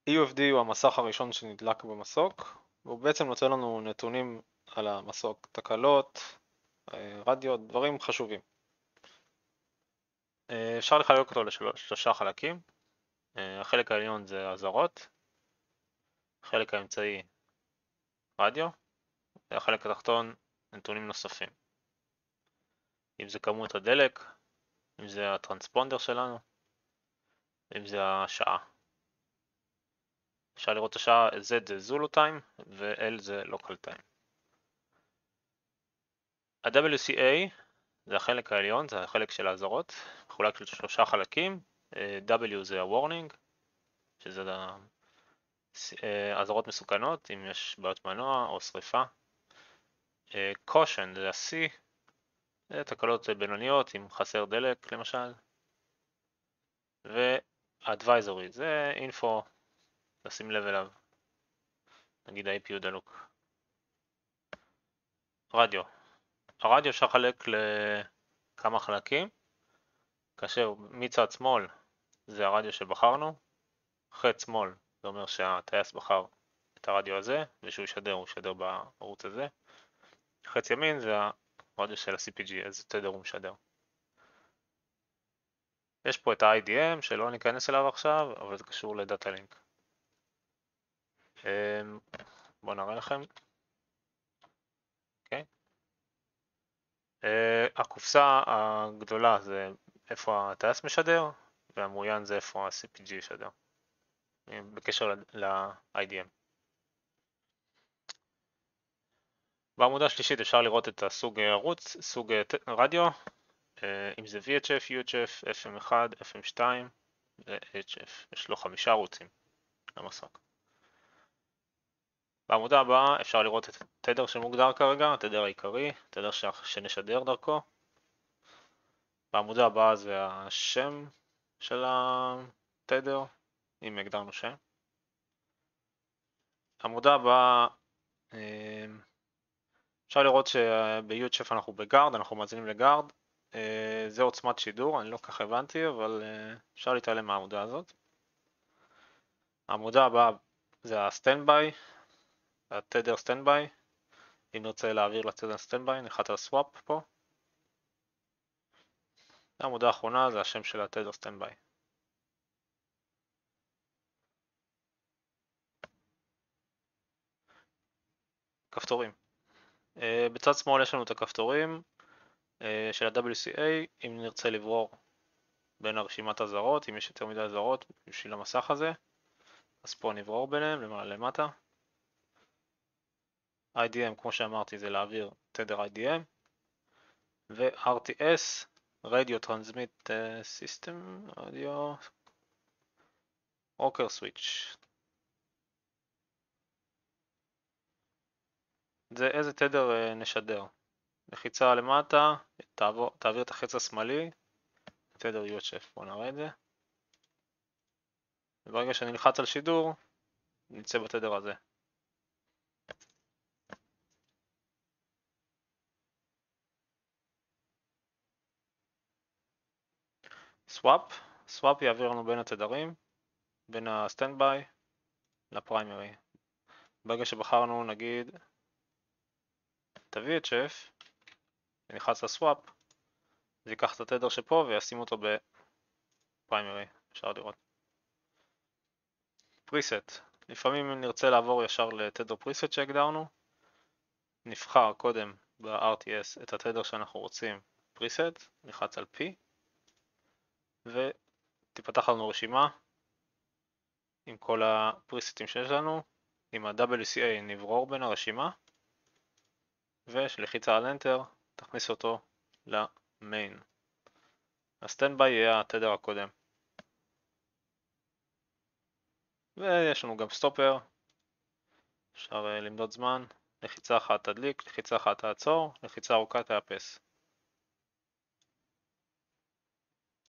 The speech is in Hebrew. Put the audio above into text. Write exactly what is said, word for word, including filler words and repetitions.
E U F D הוא המסך הראשון שנדלק במסוק, והוא בעצם נותן לנו נתונים על המסוק, תקלות, רדיו, דברים חשובים. אפשר לחלק אותו לשלושה חלקים. החלק העליון זה אזהרות, החלק האמצעי רדיו, והחלק התחתון נתונים נוספים. אם זה כמות הדלק, אם זה הטרנספונדר שלנו, אם זה השעה. אפשר לראות את השעה, Z זה זולו טיים ו-L זה לוקל טיים. ה-W C A זה החלק העליון, זה החלק של האזהרות, מחולק לשלושה חלקים. W זה ה-warning, שזה אזהרות מסוכנות, אם יש בעיות מנוע או שריפה. caution זה ה-C, זה תקלות בינוניות, אם חסר דלק למשל. ו-advisory זה info, לשים לב אליו, נגיד ה-A P U דלוק. רדיו, הרדיו אפשר לחלק לכמה חלקים, כאשר מצד שמאל זה הרדיו שבחרנו, חץ שמאל זה אומר שהטייס בחר את הרדיו הזה, ושהוא ישדר, הוא ישדר בערוץ הזה. חץ ימין זה הרדיו של ה-C P G, איזה תדר הוא משדר. יש פה את ה-I D M שלא ניכנס אליו עכשיו, אבל זה קשור לדאטה לינק. בואו נראה לכם. אוקיי. הקופסה הגדולה זה איפה הטייס משדר, והמרוין זה איפה ה-C P G ישדר, בקשר ל-I D M. בעמודה השלישית אפשר לראות את הסוג ערוץ, סוג רדיו, אם זה V H F, U H F, F M one, F M two ו-H F. יש לו חמישה ערוצים למסוק. בעמודה הבאה אפשר לראות את התדר שמוגדר כרגע, התדר העיקרי, התדר שנשדר דרכו. בעמודה הבאה זה השם של התדר, אם הגדרנו שם. עמודה הבאה, אפשר לראות שב-U H F אנחנו בגארד, אנחנו מאזינים לגארד. זה עוצמת שידור, אני לא כך הבנתי, אבל אפשר להתעלם מהעמודה הזאת. העמודה הבאה זה הסטנדביי, התדר סטנדביי. אם נרצה להעביר לתדר סטנדביי, נחת על סוואפ פה. העמודה האחרונה זה השם של התדר סטנדביי. כפתורים. בצד שמאל יש לנו את הכפתורים של ה-W C A, אם נרצה לברור בין הרשימת הזרות, אם יש יותר מדי הזרות בשביל המסך הזה, אז פה נברור ביניהם למעלה למטה. I D M כמו שאמרתי זה להעביר תדר I D M, ו-R T S, Radio Transmit System, Radio Rocker Switch. זה איזה תדר נשדר. לחיצה למטה, תעבור, תעביר את החץ השמאלי, תדר U H F, בואו נראה את זה. וברגע שאני נלחץ על שידור, נצא בתדר הזה. סוואפ, סוואפ יעביר לנו בין התדרים, בין הסטנדביי לפריימרי. ברגע שבחרנו נגיד את ה-V H F, נלחץ לסוואפ, זה ייקח את התדר שפה וישים אותו בפריימרי, אפשר לראות. פריסט, לפעמים אם נרצה לעבור ישר לתדר פריסט שהגדרנו, נבחר קודם ב-R T S את התדר שאנחנו רוצים פריסט, נלחץ על P, ותפתח לנו רשימה עם כל הפריסטים שיש לנו, עם ה-W C A נברור בין הרשימה, ושלחיצה על Enter תכניס אותו למיין. הסטנדביי יהיה התדר הקודם. ויש לנו גם סטופר, אפשר למדוד זמן, לחיצה אחת תדליק, לחיצה אחת תעצור, לחיצה ארוכה תאפס.